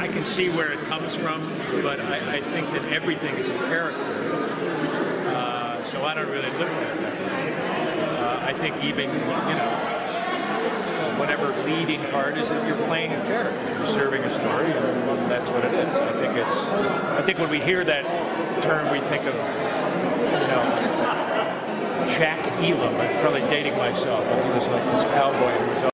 I can see where it comes from, but I think that everything is a character. So I don't really look at that. I think even, whatever leading part is that you're playing a character, you're serving a story, and that's what it is. I think when we hear that term, we think of, Jack Elam. I'm probably dating myself. He was like this cowboy who was